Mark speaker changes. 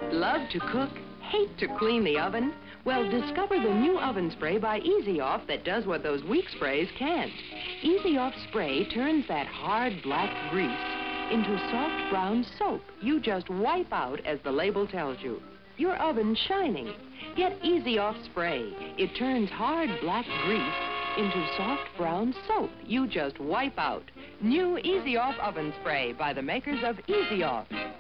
Speaker 1: Love to cook, hate to clean the oven? Well, discover the new oven spray by Easy Off that does what those weak sprays can't. Easy Off spray turns that hard black grease into soft brown soap you just wipe out as the label tells you. Your oven's shining. Get Easy Off spray. It turns hard black grease into soft brown soap you just wipe out. New Easy Off oven spray by the makers of Easy Off.